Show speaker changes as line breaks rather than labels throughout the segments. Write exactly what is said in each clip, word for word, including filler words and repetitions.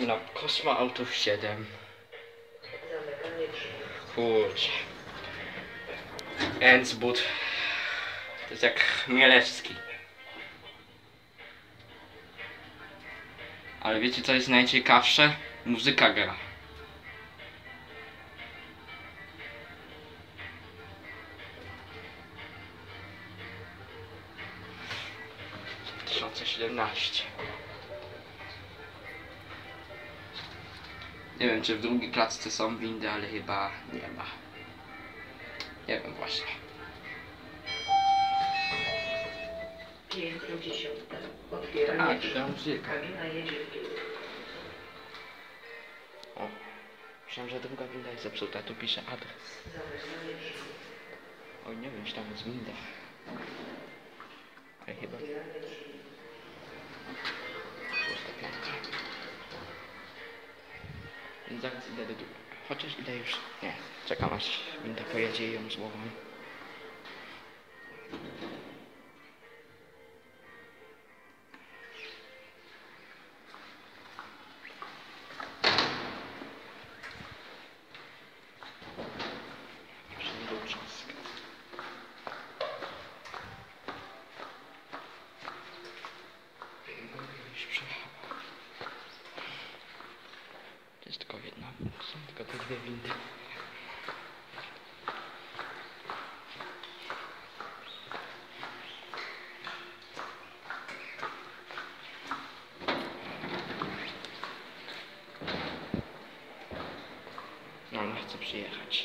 Jesteśmy na Cosmo Auto siedem. Kurczę. Enzbud. To jest jak Chmielewski. Ale wiecie co jest najciekawsze? Muzyka gra. dwa tysiące siedemnaście. Nie wiem czy w drugiej klatce są windy, ale chyba nie ma. Nie wiem właśnie.
Piętro dziesiąte.
Tak,
Otwieranie
to muzyka.
Kabina jedzie w dół.
O, myślałem, że druga winda jest zepsuta, tu pisze adres.
Zamykanie drzwi.
Oj, nie wiem, czy tam jest winda. Ej, chyba.
Otwieranie drzwi.
Szóste piętro. Więc zaraz idę do drugiej. Chociaż idę już. Nie, czekam aż winda pojedzie i ją złowam. To jest tylko jedna, są tylko te dwie windy. No, ona chce przyjechać.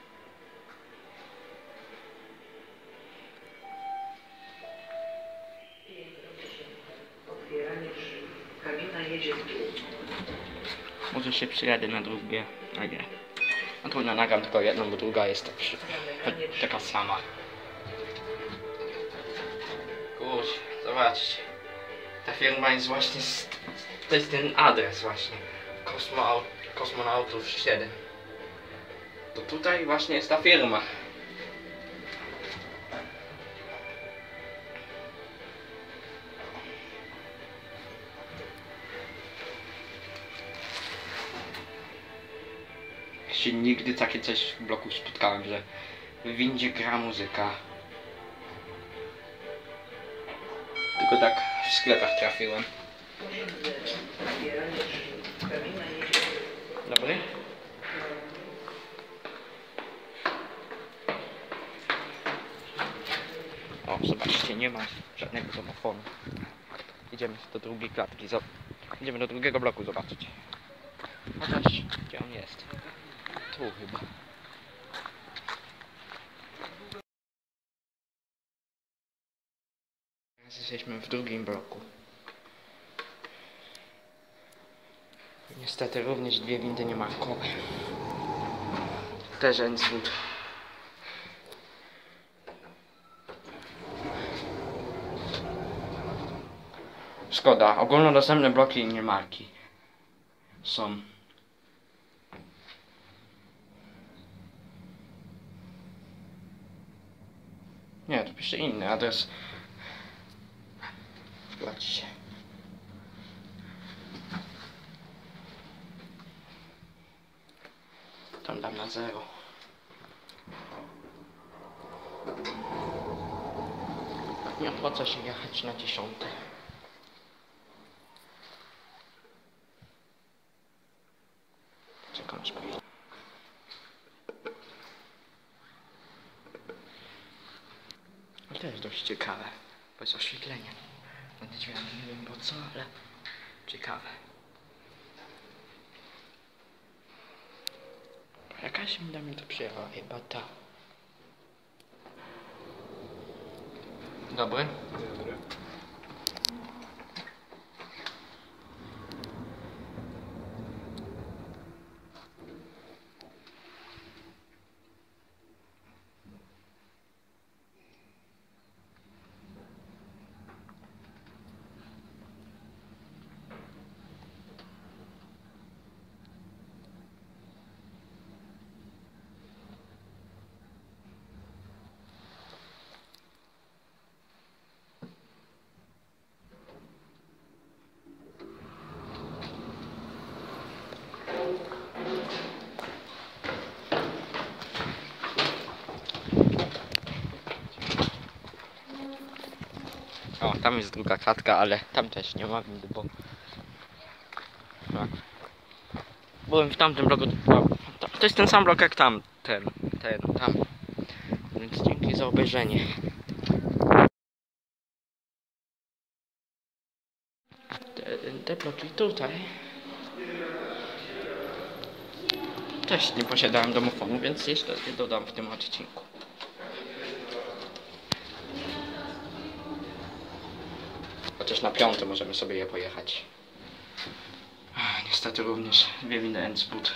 Otwieranie drzwi. Kabina jedzie w dół.
Może się przyjadę na drugie, a nie. No trudno, nagram tylko jedną, bo druga jest tak, taka sama. Kurczę, zobaczcie. Ta firma jest właśnie, z, to jest ten adres właśnie. Cosmo, Kosmonautów siedem. To tutaj właśnie jest ta firma. Się nigdy takie coś w bloku spotkałem, że w windzie gra muzyka. Tylko tak w sklepach trafiłem.
Otwieranie drzwi. Kabina jedzie w dół.
Dobry? O, zobaczcie, nie ma żadnego domofonu. Idziemy do drugiej klatki. Idziemy do drugiego bloku zobaczyć. Chociaż, gdzie on jest? Tu chyba. Teraz jesteśmy w drugim bloku. Niestety również dwie windy niemarkowe. Też Enzbud. Szkoda, ogólnodostępne bloki nie marki są. Nie, to pisze inny adres. Zobaczcie. Tam dam na zero. Nie opłaca się jechać na dziesiąte. Czekam aż pojedzie. I to jest dość ciekawe, bo jest oświetlenie nad drzwiami, nie wiem po co, ale ciekawe. Jakaś winda mi to przyjechała, chyba ta. Dobry?
Dobry.
tam jest druga klatka, ale tam też nie ma windy, bo... No. Byłem w tamtym bloku, to jest ten sam blok jak tam, ten, ten, tam. Więc dzięki za obejrzenie. Te, te bloki tutaj też nie posiadałem domofonu, więc jeszcze je dodam w tym odcinku. Chociaż na piąte możemy sobie je pojechać. Ach, niestety również dwie windy Endsput.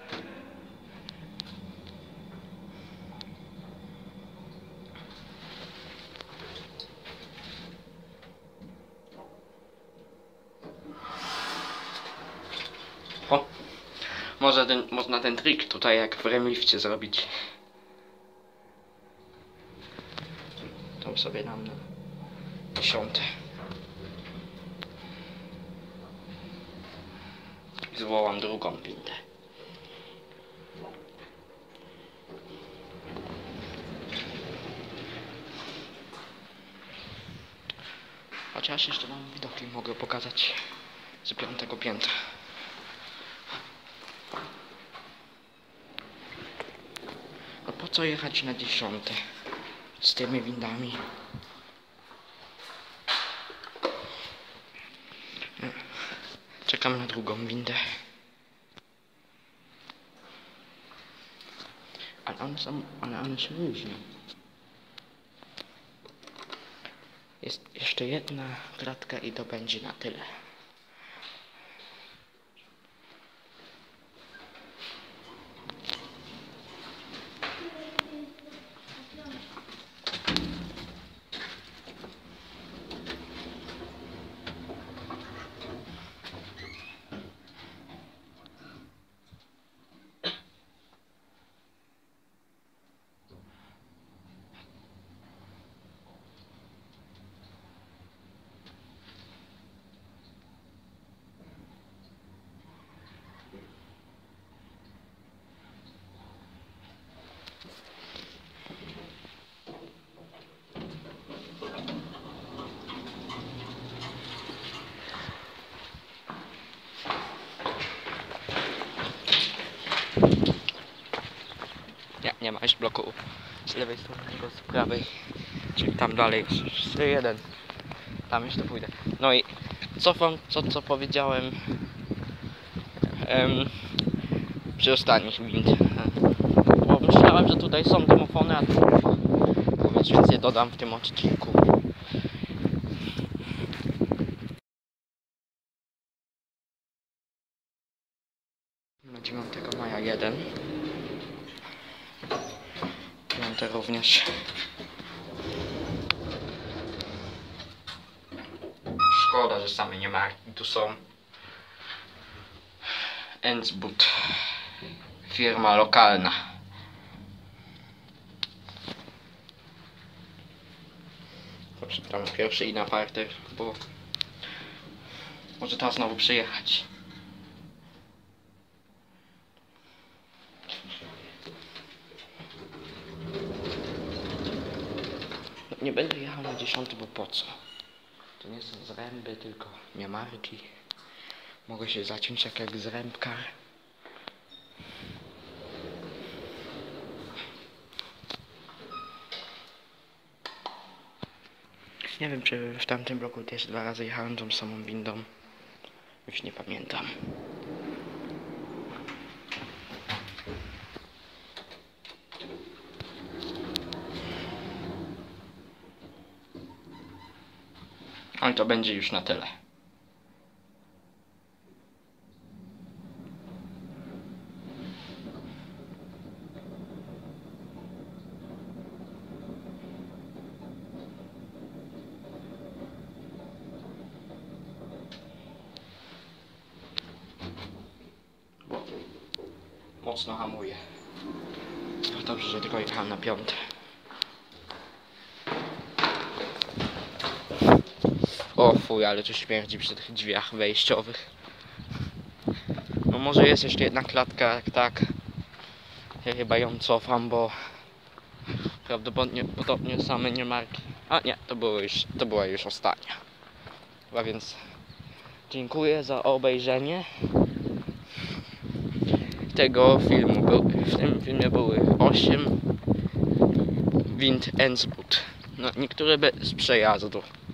O! Może ten, można ten trik tutaj jak w Remlifcie zrobić. Tam sobie dam na dziesiąte. I zwołam drugą windę. Chociaż jeszcze mam widoki, mogę pokazać z piątego piętra. No po co jechać na dziesiąte z tymi windami? Czekam na drugą windę. Ale one są, ale one się różnią. Jest jeszcze jedna klatka i to będzie na tyle. Nie, nie ma jeszcze bloku z lewej strony, tylko z prawej. Czyli tam dalej, jeszcze jeden. Tam jeszcze pójdę. No i cofam co, co powiedziałem em, przy ostatnich wind. Bo myślałem, że tutaj są domofony, a tu nie ma. Więc, więc je dodam w tym odcinku. Na dziewiątego maja jeden. piąte również. Szkoda, że same nie ma. Tu są Endsput, firma lokalna. Dobrze, tam pierwszy i na parter, bo może teraz znowu przyjechać. Nie będę jechał na dziesiąty, bo po co? To nie są zręby, tylko niemarki. Mogę się zaciąć jak, jak zrębkar. Nie wiem, czy w tamtym bloku też dwa razy jechałem tą samą windą. Już nie pamiętam. No i to będzie już na tyle. Bo mocno hamuję. No dobrze, że tylko jechałem na piąte. O fuj, ale tu śmierdzi przy tych drzwiach wejściowych. No może jest jeszcze jedna klatka, jak tak. Ja chyba ją cofam, bo prawdopodobnie podobnie same niemarki A nie, to, było już, to była już ostatnia. A więc dziękuję za obejrzenie tego filmu. Był, w tym filmie były osiem wind Endspurt. No, niektóre bez przejazdu.